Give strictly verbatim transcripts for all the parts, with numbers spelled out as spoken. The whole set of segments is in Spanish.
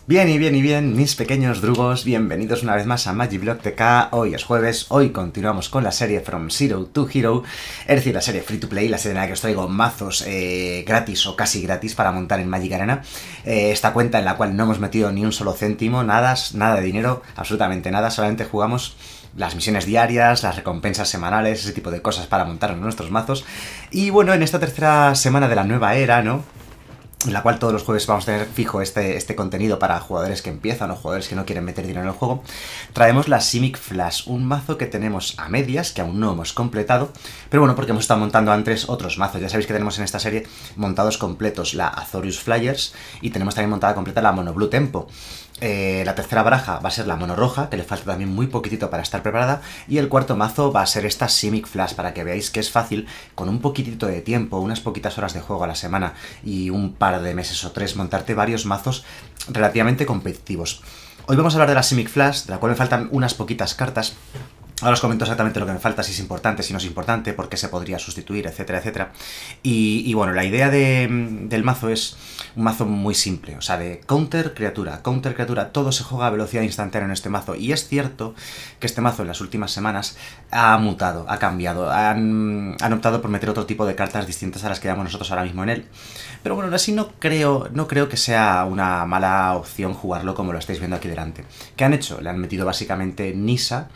Bien y bien y bien, mis pequeños drugos, bienvenidos una vez más a Magiblock T K. Hoy es jueves, hoy continuamos con la serie From Zero to Hero, es decir, la serie Free to Play, la serie en la que os traigo mazos eh, gratis o casi gratis para montar en Magic Arena. Eh, esta cuenta en la cual no hemos metido ni un solo céntimo, nada, nada de dinero, absolutamente nada, solamente jugamos las misiones diarias, las recompensas semanales, ese tipo de cosas para montar en nuestros mazos. Y bueno, en esta tercera semana de la nueva era, ¿no?, en la cual todos los jueves vamos a tener fijo este, este contenido para jugadores que empiezan o jugadores que no quieren meter dinero en el juego, traemos la Simic Flash, un mazo que tenemos a medias, que aún no hemos completado, pero bueno, porque hemos estado montando antes otros mazos. Ya sabéis que tenemos en esta serie montados completos la Azorius Flyers y tenemos también montada completa la Mono Blue Tempo. Eh, la tercera baraja va a ser la mono roja, que le falta también muy poquitito para estar preparada, y el cuarto mazo va a ser esta Simic Flash, para que veáis que es fácil, con un poquitito de tiempo, unas poquitas horas de juego a la semana y un par de meses o tres, montarte varios mazos relativamente competitivos. Hoy vamos a hablar de la Simic Flash, de la cual me faltan unas poquitas cartas. Ahora os comento exactamente lo que me falta, si es importante, si no es importante, por qué se podría sustituir, etcétera, etcétera. Y, y bueno, la idea de, del mazo es un mazo muy simple, o sea, de counter criatura, counter criatura, todo se juega a velocidad instantánea en este mazo. Y es cierto que este mazo en las últimas semanas ha mutado, ha cambiado, han, han optado por meter otro tipo de cartas distintas a las que damos nosotros ahora mismo en él. Pero bueno, aún así no creo, no creo que sea una mala opción jugarlo como lo estáis viendo aquí delante. ¿Qué han hecho? Le han metido básicamente Nissa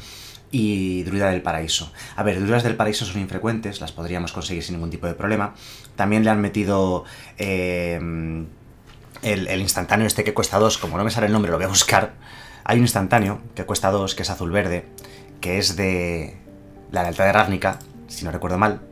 y Druida del Paraíso. A ver, Druidas del Paraíso son infrecuentes, las podríamos conseguir sin ningún tipo de problema. También le han metido eh, el, el instantáneo este que cuesta dos, como no me sale el nombre lo voy a buscar. Hay un instantáneo que cuesta dos, que es azul-verde, que es de la lealtad de Ravnica, si no recuerdo mal,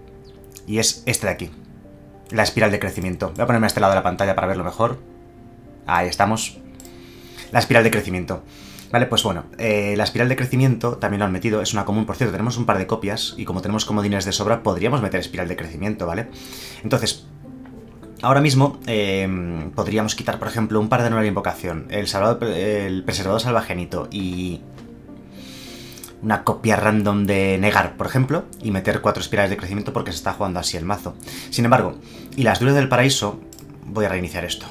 y es este de aquí, la espiral de crecimiento. Voy a ponerme a este lado de la pantalla para verlo mejor. Ahí estamos. La espiral de crecimiento. Vale, pues bueno, eh, la espiral de crecimiento también lo han metido, es una común, por cierto, tenemos un par de copias, y como tenemos comodines de sobra, podríamos meter espiral de crecimiento, ¿vale? Entonces, ahora mismo eh, podríamos quitar, por ejemplo, un par de nueva invocación, el, salvador, el preservador salvagenito y una copia random de negar, por ejemplo, y meter cuatro espirales de crecimiento porque se está jugando así el mazo. Sin embargo, y las Druidas del Paraíso, voy a reiniciar esto.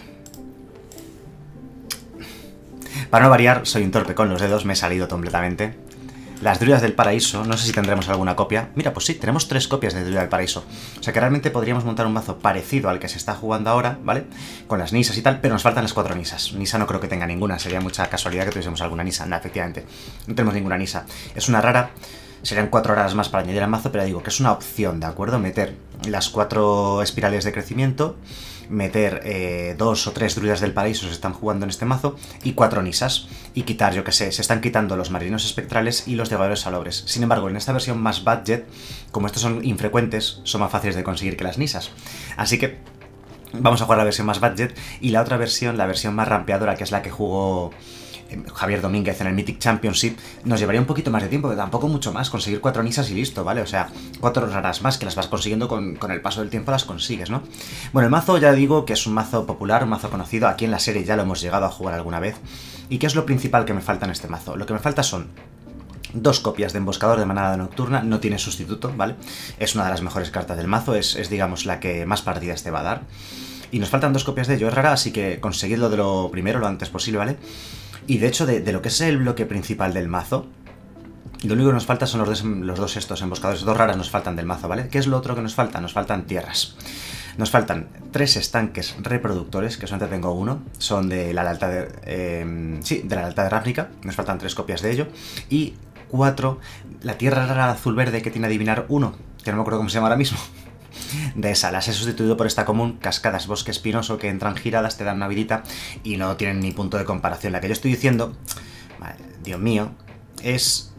Para no variar, soy un torpe con los dedos, me he salido completamente. Las Druidas del Paraíso, no sé si tendremos alguna copia. Mira, pues sí, tenemos tres copias de Druida del Paraíso. O sea que realmente podríamos montar un mazo parecido al que se está jugando ahora, ¿vale? Con las Nissas y tal, pero nos faltan las cuatro Nissas. Nissa no creo que tenga ninguna, sería mucha casualidad que tuviésemos alguna Nissa. No, efectivamente, no tenemos ninguna Nissa. Es una rara, serían cuatro raras más para añadir al mazo, pero digo que es una opción, ¿de acuerdo? Meter las cuatro espirales de crecimiento, meter eh, dos o tres Druidas del Paraíso se están jugando en este mazo, y cuatro Nissas, y quitar, yo que sé, se están quitando los marinos espectrales y los devoradores salobres. Sin embargo, en esta versión más budget, como estos son infrecuentes, son más fáciles de conseguir que las Nissas. Así que vamos a jugar la versión más budget, y la otra versión, la versión más rampeadora, que es la que jugó Javier Domínguez en el Mythic Championship, nos llevaría un poquito más de tiempo, pero tampoco mucho más, conseguir cuatro Nissas y listo, ¿vale? O sea, cuatro raras más que las vas consiguiendo con, con el paso del tiempo, las consigues, ¿no? Bueno, el mazo ya digo que es un mazo popular, un mazo conocido, aquí en la serie ya lo hemos llegado a jugar alguna vez. ¿Y qué es lo principal que me falta en este mazo? Lo que me falta son dos copias de Emboscador de Manada Nocturna, no tiene sustituto, ¿vale? Es una de las mejores cartas del mazo, es, es digamos la que más partidas te va a dar. Y nos faltan dos copias de ello, es rara, así que conseguidlo de lo primero, lo antes posible, ¿vale? Y de hecho, de, de lo que es el bloque principal del mazo, lo único que nos falta son los dos, los dos estos emboscadores, dos raras nos faltan del mazo, ¿vale? ¿Qué es lo otro que nos falta? Nos faltan tierras. Nos faltan tres estanques reproductores, que solamente tengo uno, son de la lealtad de... Eh, sí, de la lealtad de Ravnica, nos faltan tres copias de ello, y cuatro, la tierra rara azul-verde que tiene adivinar uno, que no me acuerdo cómo se llama ahora mismo. De esa, las he sustituido por esta común, Cascadas Bosque Espinoso, que entran giradas, te dan una vidita y no tienen ni punto de comparación. La que yo estoy diciendo, Dios mío, es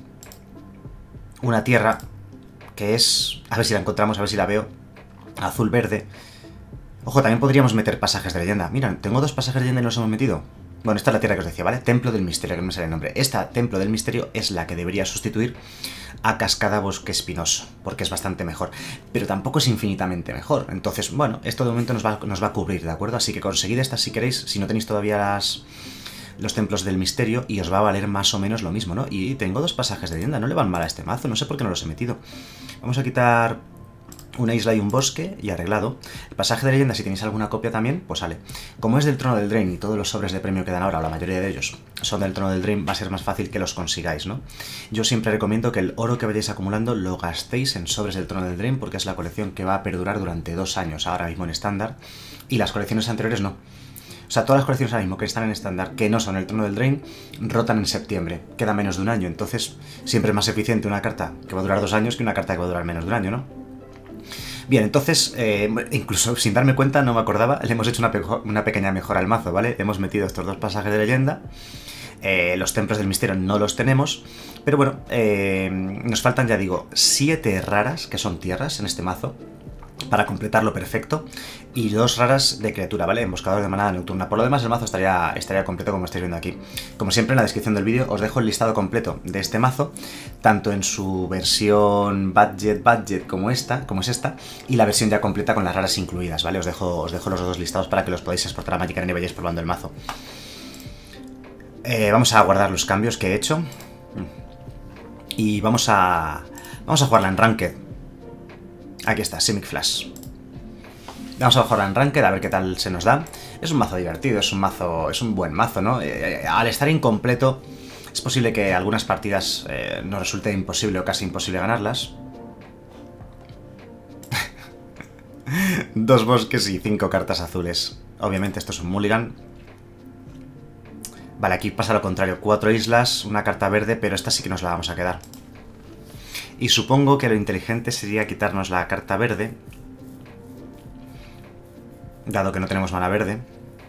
una tierra que es, a ver si la encontramos, a ver si la veo, azul-verde. Ojo, también podríamos meter pasajes de leyenda. Mira, tengo dos pasajes de leyenda y no los hemos metido. Bueno, esta es la tierra que os decía, ¿vale? Templo del Misterio, que no me sale el nombre. Esta Templo del Misterio es la que debería sustituir a Cascada Bosque Espinoso, porque es bastante mejor, pero tampoco es infinitamente mejor. Entonces, bueno, esto de momento nos va, nos va a cubrir, ¿de acuerdo? Así que conseguid estas si queréis, si no tenéis todavía las, los Templos del Misterio, y os va a valer más o menos lo mismo, ¿no? Y tengo dos pasajes de leyenda, no le van mal a este mazo, no sé por qué no los he metido. Vamos a quitar una isla y un bosque y arreglado. El pasaje de leyenda, si tenéis alguna copia también, pues sale. Como es del Trono del Drain y todos los sobres de premio que dan ahora, la mayoría de ellos son del Trono del Drain, va a ser más fácil que los consigáis, ¿no? Yo siempre recomiendo que el oro que vayáis acumulando lo gastéis en sobres del Trono del Drain, porque es la colección que va a perdurar durante dos años ahora mismo en estándar, y las colecciones anteriores no. O sea, todas las colecciones ahora mismo que están en estándar, que no son el Trono del Drain, rotan en septiembre. Queda menos de un año, entonces siempre es más eficiente una carta que va a durar dos años que una carta que va a durar menos de un año, ¿no? Bien, entonces, eh, incluso sin darme cuenta, no me acordaba, le hemos hecho una, pe una pequeña mejora al mazo, ¿vale? Hemos metido estos dos pasajes de leyenda, eh, los templos del misterio no los tenemos, pero bueno, eh, nos faltan, ya digo, siete raras, que son tierras en este mazo, para completarlo perfecto, y dos raras de criatura, ¿vale? Emboscador de manada nocturna. Por lo demás, el mazo estaría, estaría completo como estáis viendo aquí. Como siempre, en la descripción del vídeo os dejo el listado completo de este mazo, tanto en su versión budget budget como esta, como es esta, y la versión ya completa con las raras incluidas, ¿vale? Os dejo, os dejo los dos listados para que los podáis exportar a Magic Arena y vayáis probando el mazo. Eh, vamos a guardar los cambios que he hecho y vamos a, vamos a jugarla en Ranked. Aquí está, Simic Flash. Vamos a jugar en Ranked a ver qué tal se nos da. Es un mazo divertido, es un mazo, es un buen mazo, ¿no? Eh, al estar incompleto, es posible que algunas partidas eh, nos resulte imposible o casi imposible ganarlas. Dos bosques y cinco cartas azules. Obviamente esto es un mulligan. Vale, aquí pasa lo contrario. Cuatro islas, una carta verde, pero esta sí que nos la vamos a quedar. Y supongo que lo inteligente sería quitarnos la carta verde, dado que no tenemos mana verde.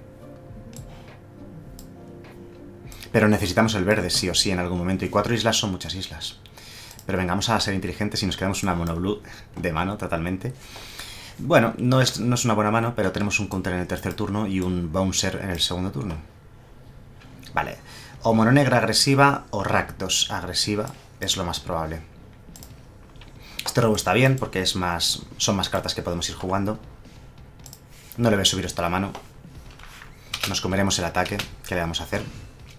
Pero necesitamos el verde sí o sí en algún momento, y cuatro islas son muchas islas. Pero venga, vamos a ser inteligentes y nos quedamos una mono blue de mano totalmente. Bueno, no es, no es una buena mano, pero tenemos un counter en el tercer turno y un bouncer en el segundo turno. Vale, o mono negra agresiva o Rakdos agresiva es lo más probable. Este robo está bien porque es más, son más cartas que podemos ir jugando. No le voy a subir esto a la mano. Nos comeremos el ataque. ¿Qué le vamos a hacer?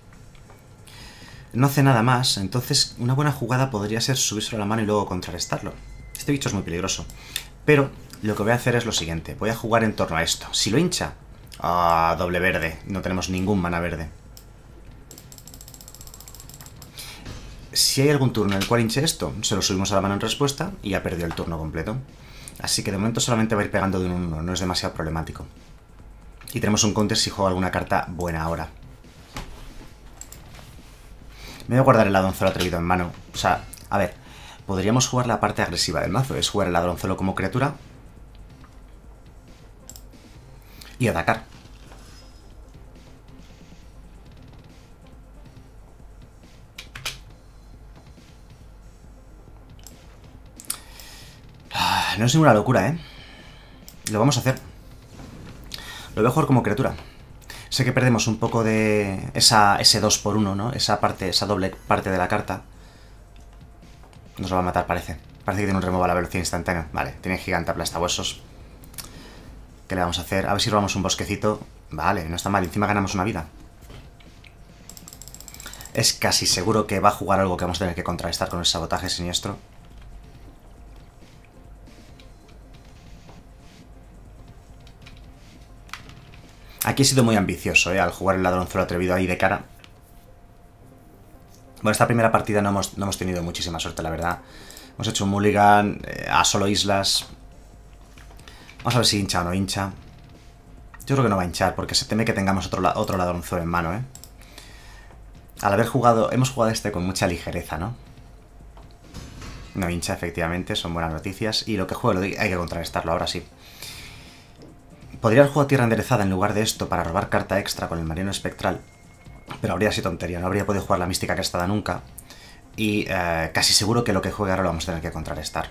No hace nada más, entonces una buena jugada podría ser subírselo a la mano y luego contrarrestarlo. Este bicho es muy peligroso. Pero lo que voy a hacer es lo siguiente. Voy a jugar en torno a esto. Si lo hincha... ¡Ah! Doble verde. No tenemos ningún mana verde. Si hay algún turno en el cual hinche esto, se lo subimos a la mano en respuesta y ya perdió el turno completo. Así que de momento solamente va a ir pegando de uno en uno, no es demasiado problemático. Y tenemos un counter si juego alguna carta buena ahora. Me voy a guardar el ladronzuelo atrevido en mano. O sea, a ver, podríamos jugar la parte agresiva del mazo, es jugar el ladronzuelo como criatura y atacar. No es ninguna locura, ¿eh? Lo vamos a hacer. Lo voy a jugar como criatura. Sé que perdemos un poco de esa, ese dos por uno, ¿no? Esa parte, esa doble parte de la carta. Nos lo va a matar, parece. Parece que tiene un removal a la velocidad instantánea. Vale, tiene gigante aplastahuesos. ¿Qué le vamos a hacer? A ver si robamos un bosquecito. Vale, no está mal. Encima ganamos una vida. Es casi seguro que va a jugar algo que vamos a tener que contrarrestar con el sabotaje siniestro. Aquí he sido muy ambicioso, ¿eh? Al jugar el ladronzuelo atrevido ahí de cara. Bueno, esta primera partida no hemos, no hemos tenido muchísima suerte, la verdad. Hemos hecho un mulligan eh, a solo islas. Vamos a ver si hincha o no hincha. Yo creo que no va a hinchar, porque se teme que tengamos otro, otro ladronzuelo en mano, ¿eh? Al haber jugado... Hemos jugado este con mucha ligereza, ¿no? No hincha, efectivamente, son buenas noticias. Y lo que juego lo hay que contrarrestarlo, ahora sí. Podría haber jugado tierra enderezada en lugar de esto para robar carta extra con el marino espectral, pero habría sido tontería, no habría podido jugar la mística crestada nunca, y eh, casi seguro que lo que juegue ahora lo vamos a tener que contrarrestar.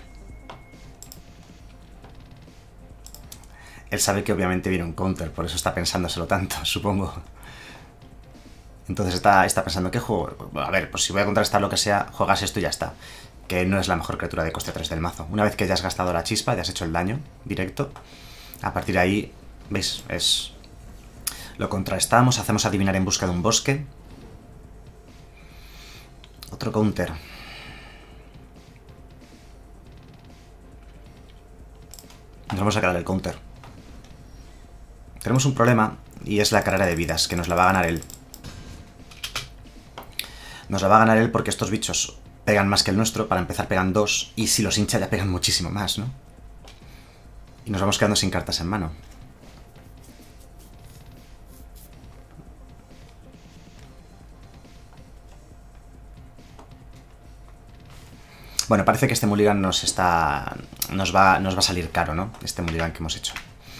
Él sabe que obviamente viene un counter, por eso está pensándoselo tanto, supongo. Entonces está, está pensando, ¿qué juego? A ver, pues si voy a contrarrestar lo que sea, juegas esto y ya está. Que no es la mejor criatura de coste tres del mazo. Una vez que ya has gastado la chispa, ya has hecho el daño directo, a partir de ahí... ¿Veis? Es... Lo contrarrestamos, hacemos adivinar en busca de un bosque. Otro counter. Nos vamos a sacar el counter. Tenemos un problema y es la carrera de vidas, que nos la va a ganar él. Nos la va a ganar él porque estos bichos pegan más que el nuestro. Para empezar pegan dos y si los hincha ya pegan muchísimo más, ¿no? Y nos vamos quedando sin cartas en mano. Bueno, parece que este mulligan nos está... Nos va, nos va a salir caro, ¿no? Este mulligan que hemos hecho.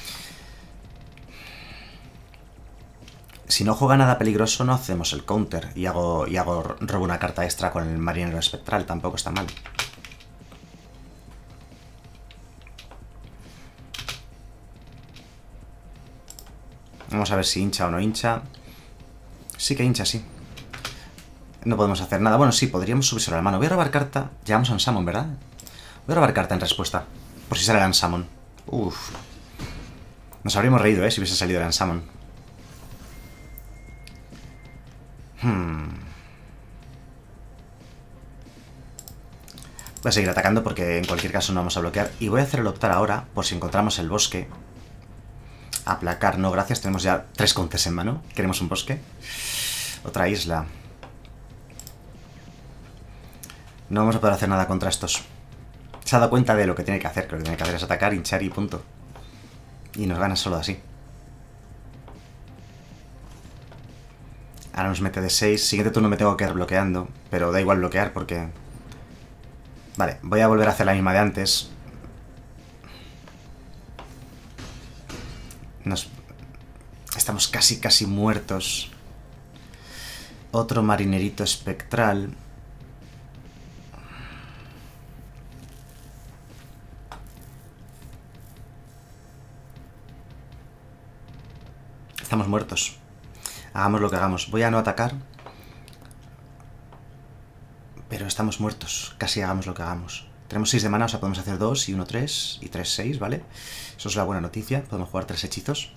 Si no juega nada peligroso, no hacemos el counter. Y hago, y hago robo una carta extra con el marinero espectral. Tampoco está mal. Vamos a ver si hincha o no hincha. Sí que hincha, sí. No podemos hacer nada. Bueno, sí, podríamos subírselo a la mano. Voy a robar carta. Llevamos a Unsummon, ¿verdad? Voy a robar carta en respuesta. Por si sale el Unsummon. Uff. Nos habríamos reído, ¿eh? Si hubiese salido el Unsummon. Hmm. Voy a seguir atacando porque en cualquier caso no vamos a bloquear. Y voy a hacer el optar ahora, por si encontramos el bosque. Aplacar, no, gracias. Tenemos ya tres counters en mano. Queremos un bosque. Otra isla. No vamos a poder hacer nada contra estos. Se ha dado cuenta de lo que tiene que hacer. Que lo que tiene que hacer es atacar, hinchar y punto. Y nos gana solo así. Ahora nos mete de seis. Siguiente turno me tengo que ir bloqueando. Pero da igual bloquear porque... Vale, voy a volver a hacer la misma de antes. Nos... Estamos casi, casi muertos. Otro marinerito espectral. Estamos muertos. Hagamos lo que hagamos. Voy a no atacar. Pero estamos muertos. Casi hagamos lo que hagamos. Tenemos seis de mana, o sea, podemos hacer dos y uno tres y tres seis, ¿vale? Eso es la buena noticia. Podemos jugar tres hechizos.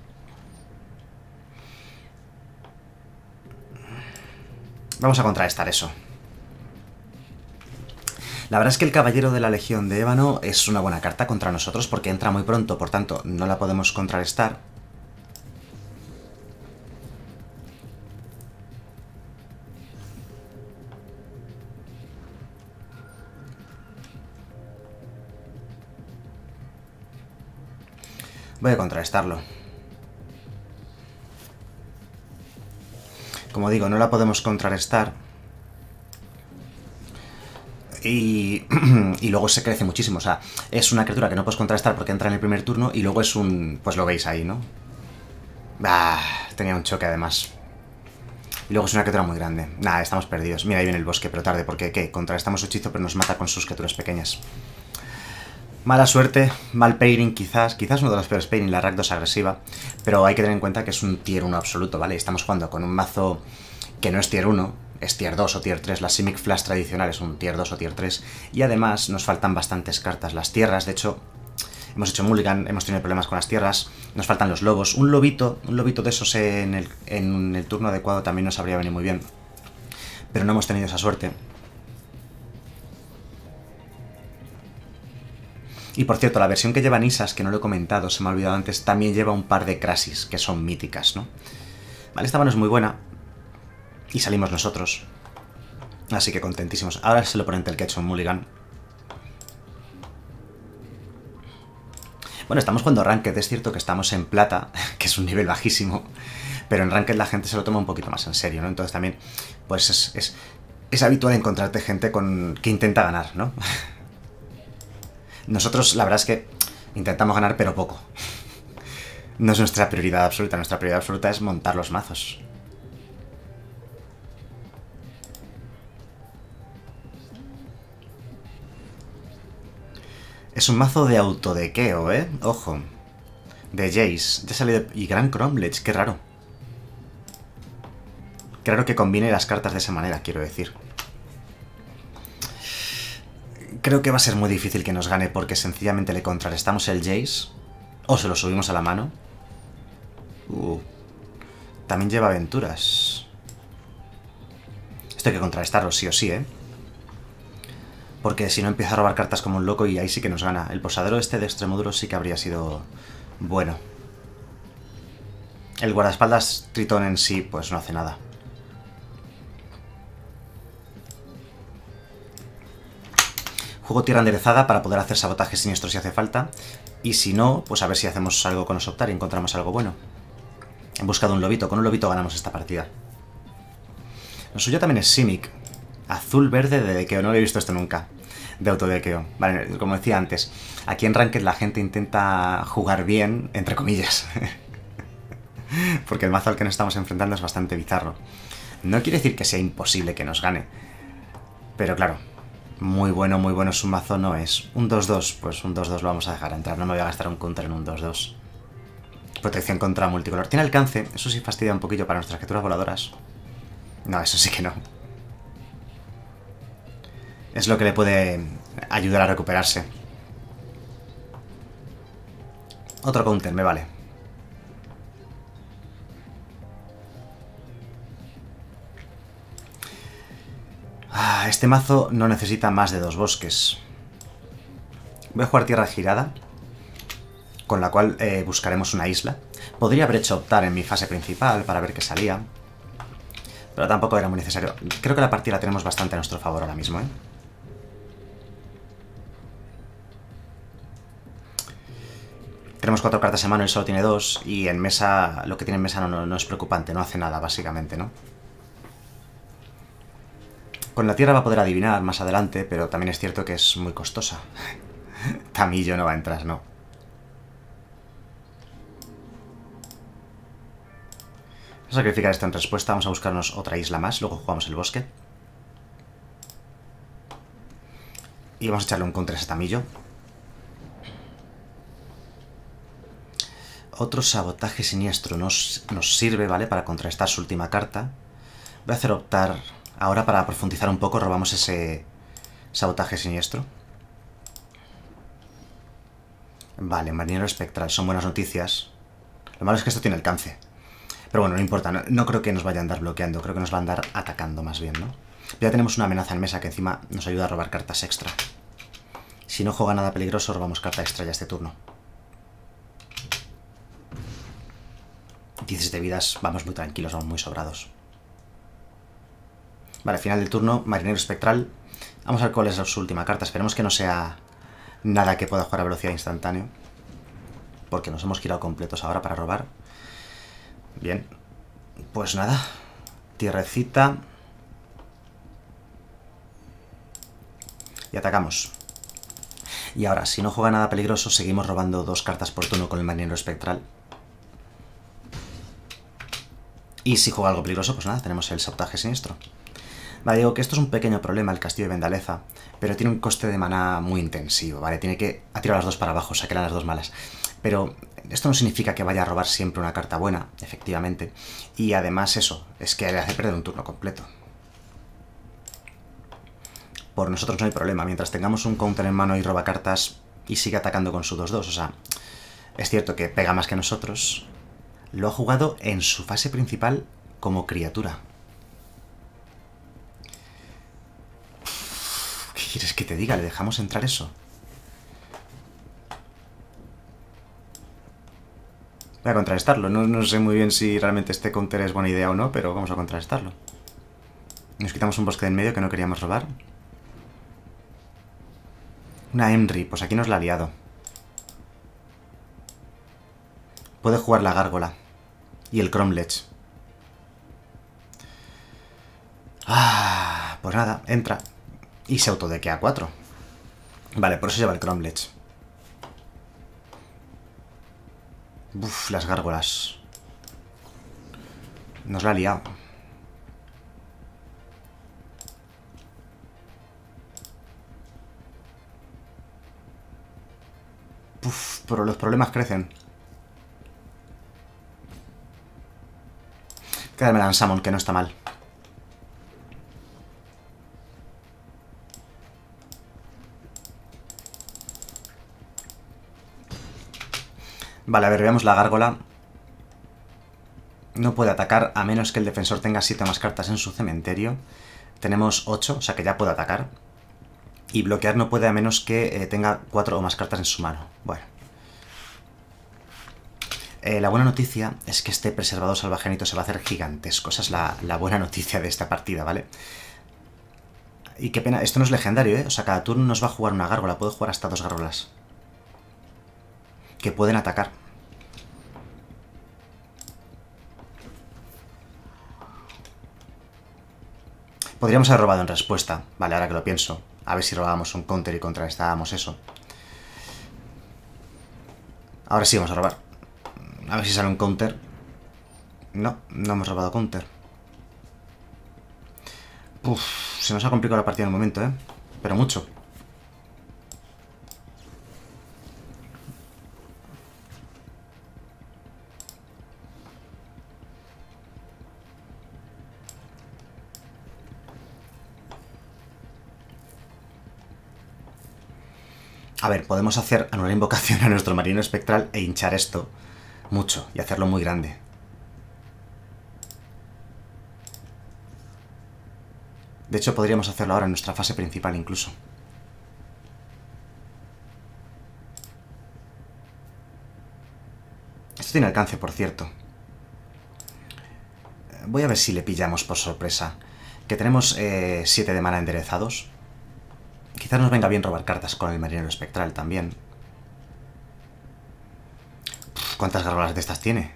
Vamos a contrarrestar eso. La verdad es que el Caballero de la Legión de Ébano es una buena carta contra nosotros porque entra muy pronto, por tanto, no la podemos contrarrestar. Voy a contrarrestarlo. Como digo, no la podemos contrarrestar. Y, y luego se crece muchísimo. O sea, es una criatura que no puedes contrarrestar porque entra en el primer turno y luego es un... Pues lo veis ahí, ¿no? Ah, tenía un choque además. Y luego es una criatura muy grande. Nada, estamos perdidos. Mira, ahí viene el bosque, pero tarde. Porque, ¿qué? Contrarrestamos su hechizo, pero nos mata con sus criaturas pequeñas. Mala suerte, mal pairing quizás, quizás uno de los peores pairing, la Rakdos agresiva, pero hay que tener en cuenta que es un tier uno absoluto, ¿vale? Estamos jugando con un mazo que no es tier uno, es tier dos o tier tres, la Simic Flash tradicional es un tier dos o tier tres, y además nos faltan bastantes cartas, las tierras, de hecho, hemos hecho mulligan, hemos tenido problemas con las tierras, nos faltan los lobos, un lobito, un lobito de esos en el, en el turno adecuado también nos habría venido muy bien, pero no hemos tenido esa suerte. Y por cierto, la versión que lleva Nisas, que no lo he comentado, se me ha olvidado antes, también lleva un par de Krasis, que son míticas, ¿no? Vale, esta mano es muy buena. Y salimos nosotros. Así que contentísimos. Ahora es el oponente el que ha hecho un mulligan. Bueno, estamos jugando Ranked, es cierto que estamos en plata, que es un nivel bajísimo. Pero en Ranked la gente se lo toma un poquito más en serio, ¿no? Entonces también, pues es, es, es habitual encontrarte gente con que intenta ganar, ¿no? Nosotros, la verdad es que intentamos ganar, pero poco. No es nuestra prioridad absoluta. Nuestra prioridad absoluta es montar los mazos. Es un mazo de autodequeo, ¿eh? Ojo. De Jace. Ya sale de... Y Gran Cromlech, qué raro. Qué raro que combine las cartas de esa manera, quiero decir. Creo que va a ser muy difícil que nos gane porque sencillamente le contrarrestamos el Jace o se lo subimos a la mano. Uh, también lleva aventuras. Esto hay que contrarrestarlo sí o sí, ¿eh? Porque si no empieza a robar cartas como un loco y ahí sí que nos gana. El posadero este de Extremoduro sí que habría sido bueno. El guardaespaldas Tritón en sí pues no hace nada. Juego tierra enderezada para poder hacer sabotaje siniestro si hace falta. Y si no, pues a ver si hacemos algo con Osoptar y encontramos algo bueno. He buscado un lobito. Con un lobito ganamos esta partida. Lo suyo también es Simic. Azul-verde de dequeo. No lo he visto esto nunca. De autodequeo. Vale, como decía antes, aquí en Ranked la gente intenta jugar bien, entre comillas. Porque el mazo al que nos estamos enfrentando es bastante bizarro. No quiere decir que sea imposible que nos gane. Pero claro, muy bueno, muy bueno su mazo no es. Un dos dos, pues un dos dos lo vamos a dejar entrar. No me voy a gastar un counter en un dos dos. Protección contra multicolor. Tiene alcance, eso sí fastidia un poquillo para nuestras criaturas voladoras. No, eso sí que no. Es lo que le puede ayudar a recuperarse. Otro counter, me vale. Ah, este mazo no necesita más de dos bosques. Voy a jugar tierra girada, con la cual eh, buscaremos una isla. Podría haber hecho optar en mi fase principal para ver qué salía, pero tampoco era muy necesario. Creo que la partida la tenemos bastante a nuestro favor ahora mismo, ¿eh? Tenemos cuatro cartas en mano, él solo tiene dos, y en mesa, lo que tiene en mesa no, no, no es preocupante, no hace nada, básicamente, ¿no? Con la tierra va a poder adivinar más adelante, pero también es cierto que es muy costosa. Tamillo no va a entrar, no. Vamos a sacrificar esto en respuesta, vamos a buscarnos otra isla más, luego jugamos el bosque. Y vamos a echarle un counter a ese Tamillo. Otro sabotaje siniestro nos, nos sirve, ¿vale? Para contrarrestar su última carta. Voy a hacer optar... Ahora, para profundizar un poco, robamos ese sabotaje siniestro. Vale, marinero espectral, son buenas noticias. Lo malo es que esto tiene alcance. Pero bueno, no importa, no, no creo que nos vaya a andar bloqueando, creo que nos va a andar atacando más bien, ¿no? Ya tenemos una amenaza en mesa que encima nos ayuda a robar cartas extra. Si no juega nada peligroso, robamos carta extra ya este turno. diecisiete vidas, vamos muy tranquilos, vamos muy sobrados. Vale, final del turno, marinero espectral. Vamos a ver cuál es su última carta. Esperemos que no sea nada que pueda jugar a velocidad instantánea, porque nos hemos girado completos ahora para robar. Bien, pues nada. Tierrecita. Y atacamos. Y ahora, si no juega nada peligroso, seguimos robando dos cartas por turno con el marinero espectral. Y si juega algo peligroso, pues nada, tenemos el sabotaje siniestro. Vale, digo que esto es un pequeño problema, el castillo de Vendaleza, pero tiene un coste de maná muy intensivo, ¿vale? Tiene que tirar las dos para abajo, sacar las dos malas. Pero esto no significa que vaya a robar siempre una carta buena, efectivamente. Y además eso, es que le hace perder un turno completo. Por nosotros no hay problema, mientras tengamos un counter en mano y roba cartas y sigue atacando con su dos dos, o sea, es cierto que pega más que nosotros. Lo ha jugado en su fase principal como criatura. ¿Qué quieres que te diga? ¿Le dejamos entrar eso? Voy a contrarrestarlo. No, no sé muy bien si realmente este counter es buena idea o no, pero vamos a contrarrestarlo. Nos quitamos un bosque de en medio que no queríamos robar. Una Emry, pues aquí nos la ha liado. Puede jugar la gárgola. Y el Cromlech. Ah, pues nada, entra. Y se autodequea a cuatro. Vale, por eso lleva el Cromlech. Uf, las gárgolas. Nos la ha liado. Uf, pero los problemas crecen. Quédame la Ansamon, que no está mal. Vale, a ver, veamos la gárgola. No puede atacar a menos que el defensor tenga siete más cartas en su cementerio. Tenemos ocho, o sea que ya puede atacar. Y bloquear no puede a menos que eh, tenga cuatro o más cartas en su mano. Bueno. Eh, la buena noticia es que este preservador salvagénito se va a hacer gigantesco. Esa es la, la buena noticia de esta partida, ¿vale? Y qué pena, esto no es legendario, ¿eh? O sea, cada turno nos va a jugar una gárgola. Puedo jugar hasta dos gárgolas. Que pueden atacar. Podríamos haber robado en respuesta. Vale, ahora que lo pienso. A ver si robábamos un counter y contrarrestábamos eso. Ahora sí vamos a robar. A ver si sale un counter. No, no hemos robado counter. Uf, se nos ha complicado la partida en un momento, ¿eh? Pero mucho. A ver, podemos hacer anular invocación a nuestro marino espectral e hinchar esto mucho y hacerlo muy grande. De hecho, podríamos hacerlo ahora en nuestra fase principal incluso. Esto tiene alcance, por cierto. Voy a ver si le pillamos por sorpresa. Que tenemos siete eh, de mana enderezados. Quizás nos venga bien robar cartas con el marinero espectral también. Uf, ¿cuántas gárgolas de estas tiene?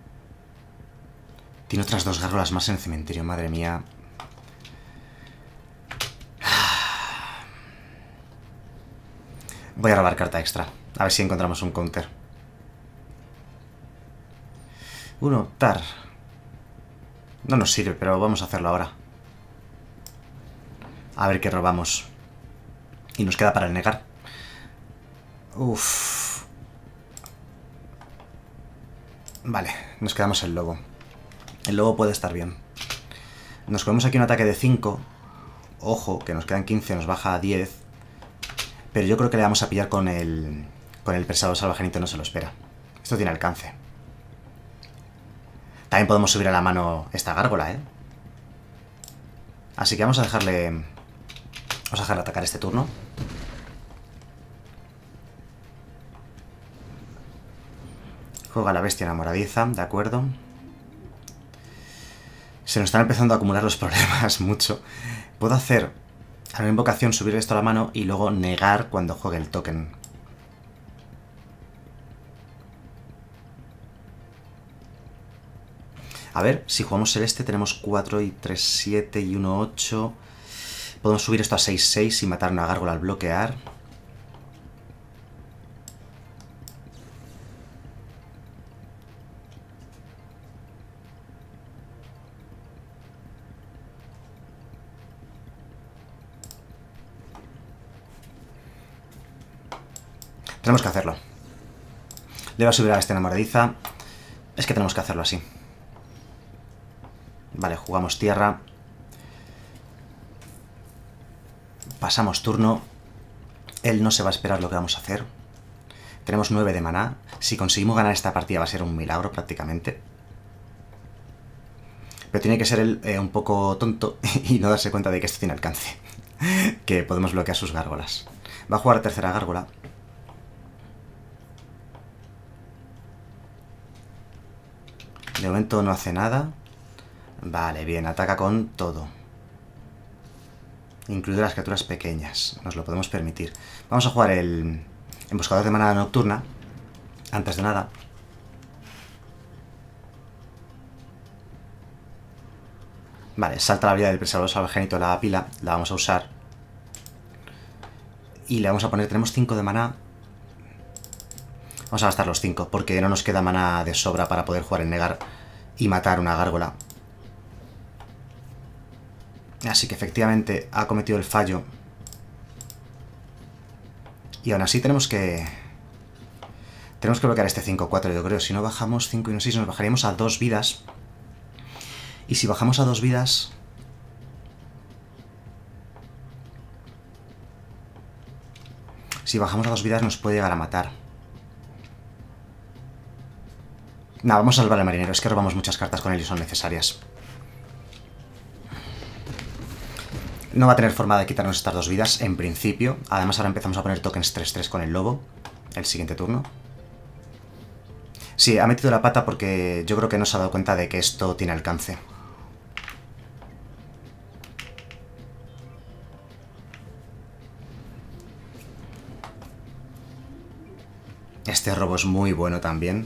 Tiene otras dos gárgolas más en el cementerio, madre mía. Voy a robar carta extra. A ver si encontramos un counter. Un optar. No nos sirve, pero vamos a hacerlo ahora. A ver qué robamos. Y nos queda para el negar. Uff. Vale, nos quedamos el lobo. El lobo puede estar bien. Nos comemos aquí un ataque de cinco. Ojo, que nos quedan quince, nos baja a diez. Pero yo creo que le vamos a pillar con el... Con el presador salvajenito, no se lo espera. Esto tiene alcance. También podemos subir a la mano esta gárgola, ¿eh? Así que vamos a dejarle... Vamos a dejarle atacar este turno. Juega la bestia enamoradiza, de acuerdo. Se nos están empezando a acumular los problemas mucho. Puedo hacer a una invocación, subir esto a la mano y luego negar cuando juegue el token. A ver, si jugamos celeste tenemos cuatro y tres, siete y uno, ocho. Podemos subir esto a seis, seis y matar una gárgola al bloquear. Tenemos que hacerlo. Le va a subir a esta enamoradiza. Es que tenemos que hacerlo así. Vale, jugamos tierra. Pasamos turno. Él no se va a esperar lo que vamos a hacer. Tenemos nueve de maná. Si conseguimos ganar esta partida va a ser un milagro prácticamente. Pero tiene que ser él eh, un poco tonto y no darse cuenta de que esto tiene alcance. Que podemos bloquear sus gárgolas. Va a jugar a tercera gárgola. De momento no hace nada. Vale, bien, ataca con todo. Incluido las criaturas pequeñas. Nos lo podemos permitir. Vamos a jugar el emboscador de manada nocturna. Antes de nada. Vale, salta la habilidad del preservador salvagénito de la pila. La vamos a usar. Y le vamos a poner... Tenemos cinco de maná. Vamos a gastar los cinco, porque no nos queda maná de sobra para poder jugar en negar y matar una gárgola. Así que efectivamente ha cometido el fallo. Y aún así tenemos que... Tenemos que bloquear este cinco cuatro, yo creo. Si no bajamos cinco y uno seis, nos bajaríamos a dos vidas. Y si bajamos a dos vidas... Si bajamos a dos vidas nos puede llegar a matar. No, vamos a salvar al marinero. Es que robamos muchas cartas con él y son necesarias. No va a tener forma de quitarnos estas dos vidas, en principio. Además ahora empezamos a poner tokens tres tres con el lobo. El siguiente turno. Sí, ha metido la pata porque yo creo que no se ha dado cuenta de que esto tiene alcance. Este robo es muy bueno también.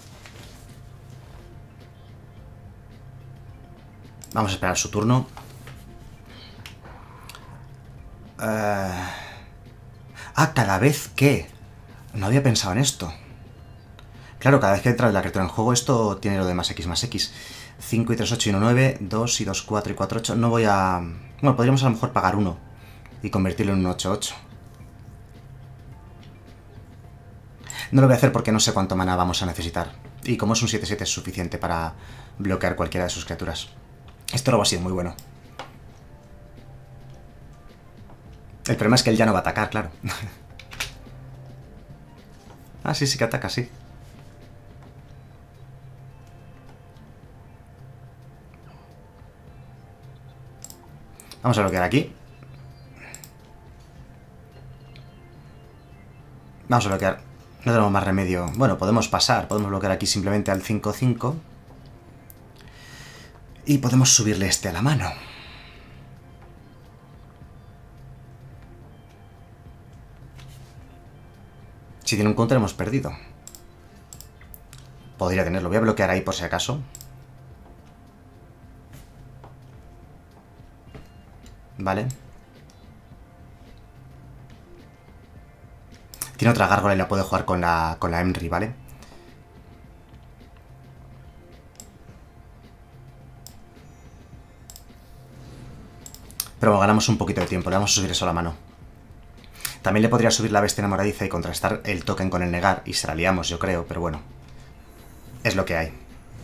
Vamos a esperar su turno. Uh... Ah, cada vez que... No había pensado en esto. Claro, cada vez que entra la criatura en juego, esto tiene lo de más X más X. cinco y tres, ocho y uno, nueve. dos y dos, cuatro y cuatro, ocho. No voy a... Bueno, podríamos a lo mejor pagar uno y convertirlo en un ocho ocho. No lo voy a hacer porque no sé cuánto mana vamos a necesitar. Y como es un siete siete es suficiente para bloquear cualquiera de sus criaturas. Este robo ha sido muy bueno. El problema es que él ya no va a atacar, claro. Ah, sí, sí que ataca, sí. Vamos a bloquear aquí. Vamos a bloquear. No tenemos más remedio. Bueno, podemos pasar. Podemos bloquear aquí simplemente al cinco cinco. Y podemos subirle este a la mano. Si tiene un counter hemos perdido. Podría tenerlo. Voy a bloquear ahí por si acaso. Vale. Tiene otra gárgola y la puede jugar con la, con la Emry, ¿vale? Pero ganamos un poquito de tiempo. Le vamos a subir eso a la mano. También le podría subir la bestia enamoradiza y contrastar el token con el negar. Y se la liamos, yo creo, pero bueno. Es lo que hay.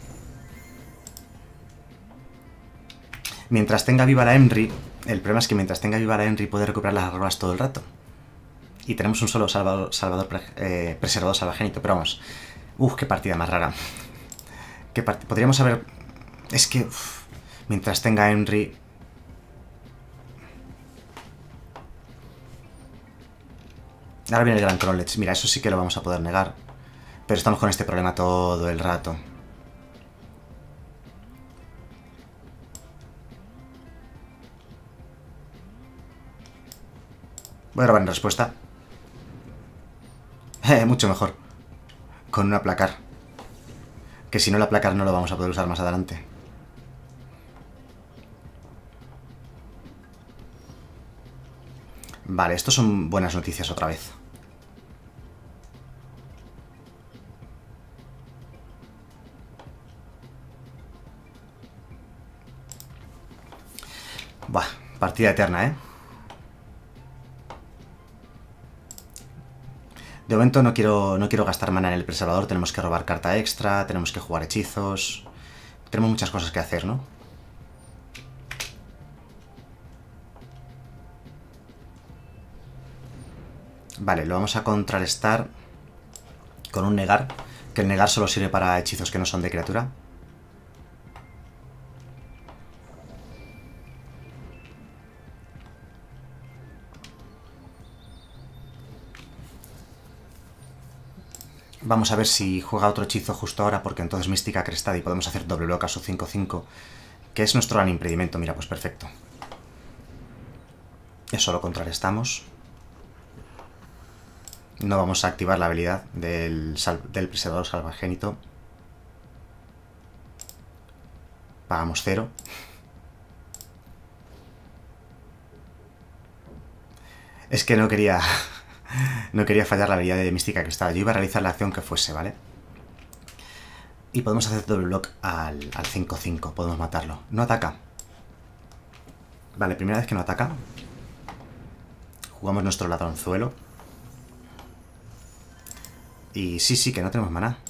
Mientras tenga viva la Emry, el problema es que mientras tenga viva la Emry puede recuperar las gárgolas todo el rato. Y tenemos un solo salvador, salvador eh, preservador salvagénito, pero vamos. Uf, qué partida más rara. ¿Qué part... Podríamos haber... Es que... Uf, mientras tenga Emry... Ahora viene el Gran Knowledge. Mira, eso sí que lo vamos a poder negar. Pero estamos con este problema todo el rato. Voy a grabar en respuesta. Eh, mucho mejor. Con una placar. Que si no, la placar no lo vamos a poder usar más adelante. Vale, esto son buenas noticias otra vez. Buah, partida eterna, ¿eh? De momento no quiero, no quiero gastar mana en el preservador. Tenemos que robar carta extra, tenemos que jugar hechizos. Tenemos muchas cosas que hacer, ¿no? Vale, lo vamos a contrarrestar con un negar. Que el negar solo sirve para hechizos que no son de criatura. Vamos a ver si juega otro hechizo justo ahora, porque entonces Mística Crestada y podemos hacer doble bloque a su cinco cinco, que es nuestro gran impedimento. Mira, pues perfecto. Eso lo contrarrestamos. No vamos a activar la habilidad del, del preservador salvagénito. Pagamos cero. Es que no quería... No quería fallar la habilidad de Mística Crestada. Yo iba a realizar la acción que fuese, ¿vale? Y podemos hacer doble block al, al cinco cinco. Podemos matarlo. No ataca. Vale, primera vez que no ataca. Jugamos nuestro ladronzuelo. Y sí, sí, que no tenemos maná.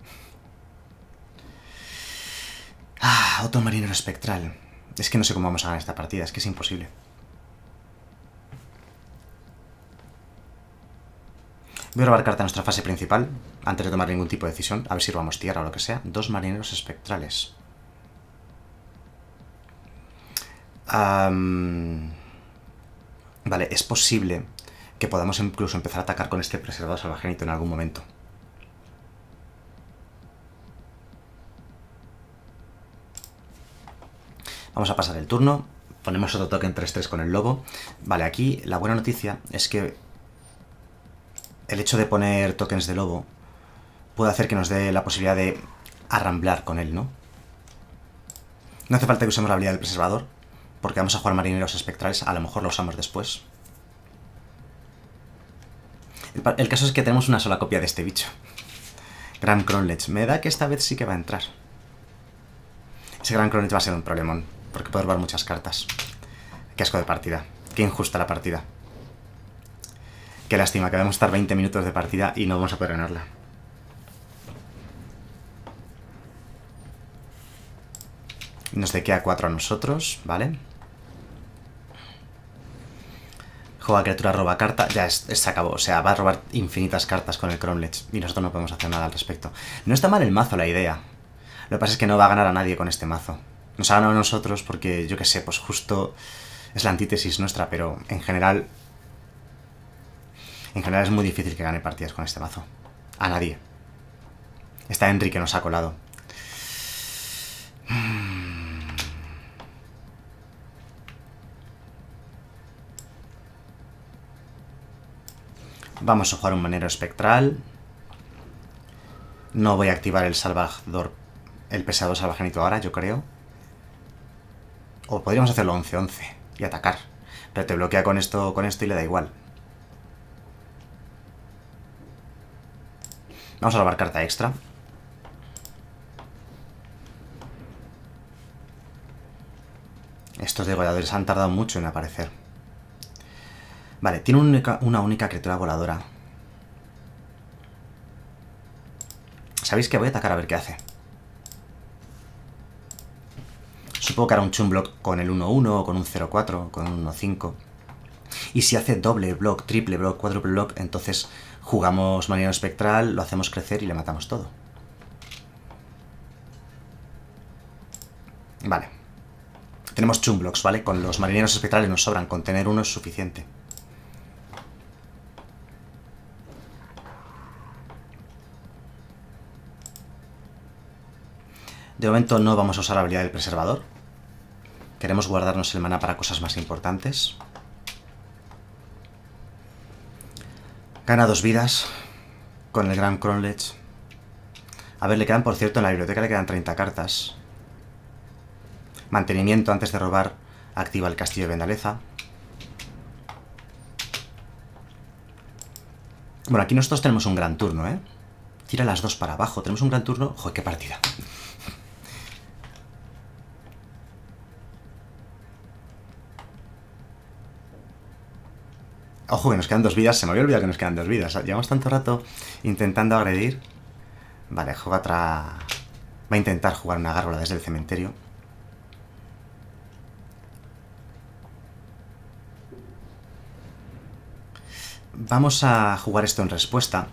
Ah, otro marinero espectral. Es que no sé cómo vamos a ganar esta partida. Es que es imposible. Voy a robar carta a nuestra fase principal, antes de tomar ningún tipo de decisión, a ver si robamos tierra o lo que sea. Dos marineros espectrales. Um... Vale, es posible que podamos incluso empezar a atacar con este preservador salvagénito en algún momento. Vamos a pasar el turno. Ponemos otro toque en tres tres con el lobo. Vale, aquí la buena noticia es que el hecho de poner tokens de lobo puede hacer que nos dé la posibilidad de arramblar con él, ¿no? No hace falta que usemos la habilidad del preservador, porque vamos a jugar marineros espectrales, a lo mejor lo usamos después. El, el caso es que tenemos una sola copia de este bicho. Gran Cronlech. Me da que esta vez sí que va a entrar. Ese Gran Cronlech va a ser un problemón, porque puede robar muchas cartas. Qué asco de partida. Qué injusta la partida. Qué lástima, que vamos a estar veinte minutos de partida y no vamos a poder ganarla. Nos de queda cuatro a nosotros, ¿vale? Juega criatura, roba carta. Ya es, es, se acabó. O sea, va a robar infinitas cartas con el Cronlech y nosotros no podemos hacer nada al respecto. No está mal el mazo, la idea. Lo que pasa es que no va a ganar a nadie con este mazo. Nos ha ganado a nosotros porque, yo qué sé, pues justo es la antítesis nuestra, pero en general... En general es muy difícil que gane partidas con este mazo. A nadie. Está Henry que nos ha colado. Vamos a jugar un manero espectral. No voy a activar el salvador, el pesador salvagénito ahora, yo creo. O podríamos hacerlo once once y atacar. Pero te bloquea con esto, con esto y le da igual. Vamos a robar carta extra. Estos degolladores han tardado mucho en aparecer. Vale, tiene una única, una única criatura voladora. ¿Sabéis que voy a atacar a ver qué hace? Supongo que hará un chum block con el uno uno, o con un cero cuatro, con un uno cinco. Y si hace doble block, triple block, cuádruple block, entonces jugamos marinero espectral, lo hacemos crecer y le matamos todo. Vale. Tenemos chum blocks, ¿vale? Con los marineros espectrales nos sobran, con tener uno es suficiente. De momento no vamos a usar la habilidad del preservador. Queremos guardarnos el maná para cosas más importantes. Gana dos vidas con el Gran Cronlech. A ver, le quedan, por cierto, en la biblioteca le quedan treinta cartas. Mantenimiento antes de robar. Activa el castillo de Vendaleza. Bueno, aquí nosotros tenemos un gran turno, ¿eh? Tira las dos para abajo. Tenemos un gran turno. ¡Joder, qué partida! Ojo, que nos quedan dos vidas. Se me había olvidado que nos quedan dos vidas. Llevamos tanto rato intentando agredir. Vale, juega otra... Va a intentar jugar una gárgola desde el cementerio. Vamos a jugar esto en respuesta.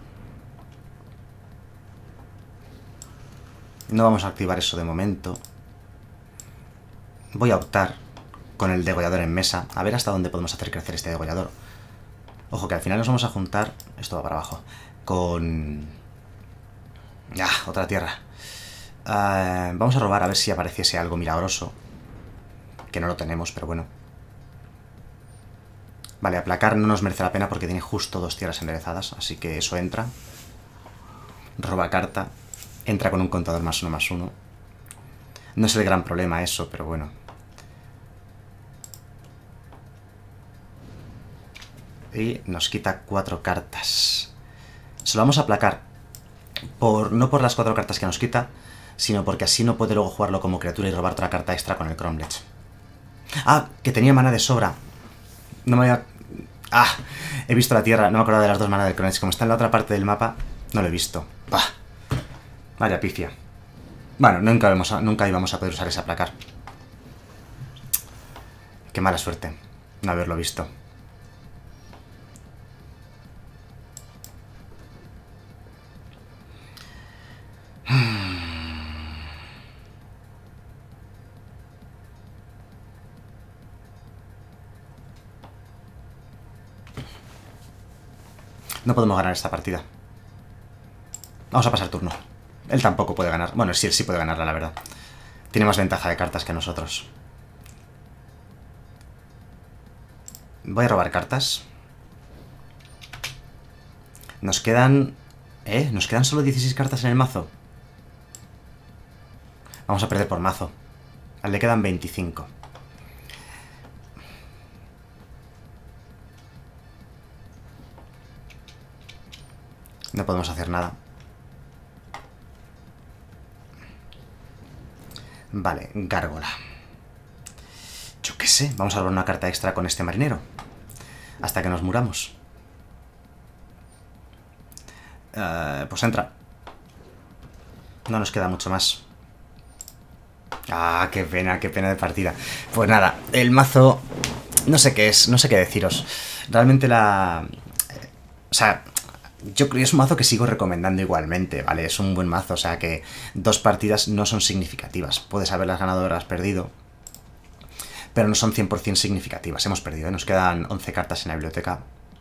No vamos a activar eso de momento. Voy a optar con el degollador en mesa. A ver hasta dónde podemos hacer crecer este degollador. Ojo, que al final nos vamos a juntar... Esto va para abajo. Con... Ah, otra tierra. Uh, vamos a robar a ver si apareciese algo milagroso. Que no lo tenemos, pero bueno. Vale, aplacar no nos merece la pena porque tiene justo dos tierras enderezadas. Así que eso entra. Roba carta. Entra con un contador más uno más uno. No es el gran problema eso, pero bueno. Y nos quita cuatro cartas. Se lo vamos a aplacar. Por, no por las cuatro cartas que nos quita, sino porque así no puede luego jugarlo como criatura y robar otra carta extra con el Cronlech. Ah, que tenía mana de sobra. No me había... Ah, he visto la tierra. No me acuerdo de las dos manas del Cronlech. Como está en la otra parte del mapa, no lo he visto. Bah. Vaya pifia. Bueno, nunca, vamos a, nunca íbamos a poder usar ese aplacar. Qué mala suerte no haberlo visto. No podemos ganar esta partida. Vamos a pasar turno. Él tampoco puede ganar. Bueno, sí, él sí puede ganarla, la verdad. Tiene más ventaja de cartas que nosotros. Voy a robar cartas. Nos quedan... ¿Eh? Nos quedan solo dieciséis cartas en el mazo. Vamos a perder por mazo. A él le quedan veinticinco. No podemos hacer nada. Vale, gárgola. Yo qué sé, vamos a robar una carta extra con este marinero. Hasta que nos muramos. Uh, pues entra. No nos queda mucho más. Ah, qué pena, qué pena de partida. Pues nada, el mazo... No sé qué es, no sé qué deciros. Realmente la... O sea... Yo creo que es un mazo que sigo recomendando igualmente, ¿vale? Es un buen mazo, o sea que dos partidas no son significativas. Puedes haberlas ganado o haberlas perdido, pero no son cien por cien significativas. Hemos perdido, ¿eh? Nos quedan once cartas en la biblioteca.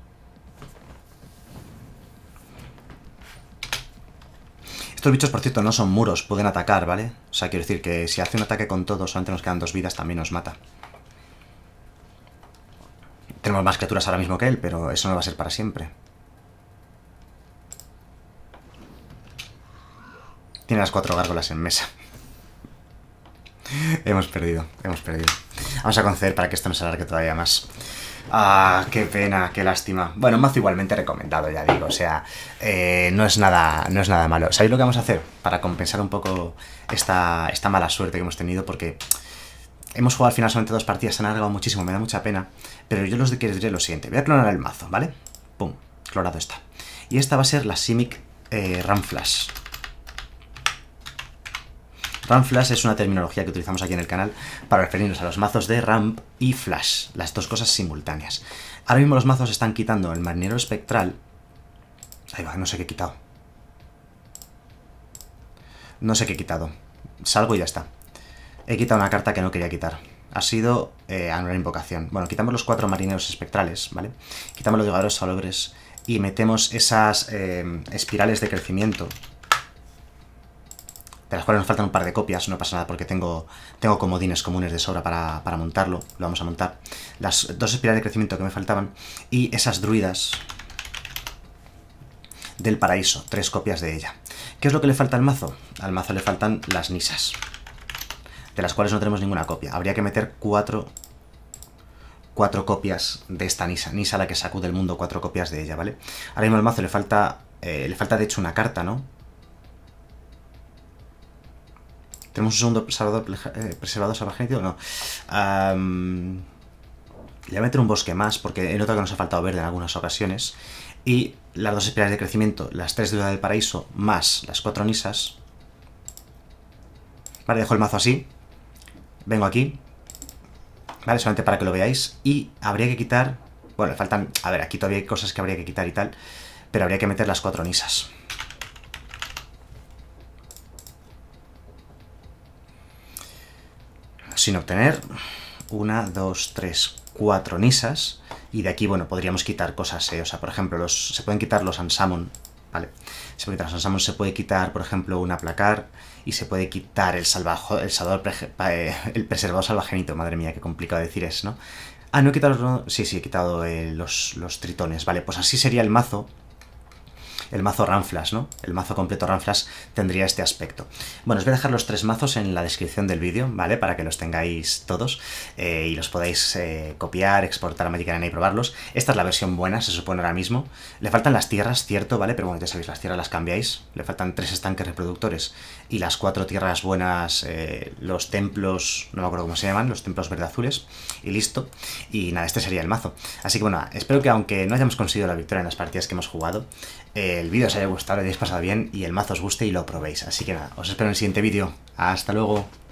Estos bichos, por cierto, no son muros, pueden atacar, ¿vale? O sea, quiero decir que si hace un ataque con todo, solamente nos quedan dos vidas, también nos mata. Tenemos más criaturas ahora mismo que él, pero eso no va a ser para siempre. Tiene las cuatro gárgolas en mesa. Hemos perdido, hemos perdido. Vamos a conceder para que esto no se alargue todavía más. Ah, qué pena, qué lástima. Bueno, un mazo igualmente recomendado, ya digo. O sea, eh, no es nada, no es nada malo. ¿Sabéis lo que vamos a hacer? Para compensar un poco esta, esta mala suerte que hemos tenido, porque hemos jugado al final solamente dos partidas, se han alargado muchísimo, me da mucha pena. Pero yo os diré lo siguiente. Voy a clonar el mazo, ¿vale? Pum, clonado está. Y esta va a ser la Simic eh, Ramflash. Ramp Flash es una terminología que utilizamos aquí en el canal para referirnos a los mazos de Ramp y Flash, las dos cosas simultáneas. Ahora mismo los mazos están quitando el marinero espectral. Ahí va, no sé qué he quitado. No sé qué he quitado. Salgo y ya está. He quitado una carta que no quería quitar. Ha sido eh, anular invocación. Bueno, quitamos los cuatro marineros espectrales, ¿vale? Quitamos los llegadores salobres y metemos esas eh, espirales de crecimiento, de las cuales nos faltan un par de copias, no pasa nada porque tengo, tengo comodines comunes de sobra para, para montarlo, lo vamos a montar. Las dos espirales de crecimiento que me faltaban y esas druidas del paraíso, tres copias de ella. ¿Qué es lo que le falta al mazo? Al mazo le faltan las nisas, de las cuales no tenemos ninguna copia. Habría que meter cuatro, cuatro copias de esta nisa, nisa la que sacude el mundo, cuatro copias de ella, ¿vale? Ahora mismo al mazo le falta, eh, le falta de hecho una carta, ¿no? ¿Tenemos un segundo preservador, eh, preservador salvaje o no? Um, le voy a meter un bosque más, porque he notado que nos ha faltado verde en algunas ocasiones. Y las dos espirales de crecimiento, las tres druidas del paraíso, más las cuatro nisas. Vale, dejo el mazo así. Vengo aquí. Vale, solamente para que lo veáis. Y habría que quitar... Bueno, le faltan... A ver, aquí todavía hay cosas que habría que quitar y tal. Pero habría que meter las cuatro nisas. Sin obtener una, dos, tres, cuatro nisas. Y de aquí, bueno, podríamos quitar cosas, eh, o sea, por ejemplo, los, se pueden quitar los Unsummon, ¿vale? Se puede quitar los Unsummon, se puede quitar, por ejemplo, un aplacar. Y se puede quitar el salvajo, el salvador, eh, el preservador salvagenito. Madre mía, qué complicado decir es, ¿no? Ah, no he quitado los... Sí, sí, he quitado eh, los, los tritones, ¿vale? Pues así sería el mazo. El mazo Ramflash, ¿no? El mazo completo Ramflash tendría este aspecto. Bueno, os voy a dejar los tres mazos en la descripción del vídeo, ¿vale? Para que los tengáis todos eh, y los podáis eh, copiar, exportar a Magic Arena y probarlos. Esta es la versión buena, se supone ahora mismo. Le faltan las tierras, cierto, ¿vale? Pero bueno, ya sabéis, las tierras las cambiáis. Le faltan tres estanques reproductores y las cuatro tierras buenas, eh, los templos, no me acuerdo cómo se llaman, los templos verde azules, y listo. Y nada, este sería el mazo. Así que bueno, espero que aunque no hayamos conseguido la victoria en las partidas que hemos jugado, eh, el vídeo os haya gustado, lo hayáis pasado bien y el mazo os guste y lo probéis. Así que nada, os espero en el siguiente vídeo. ¡Hasta luego!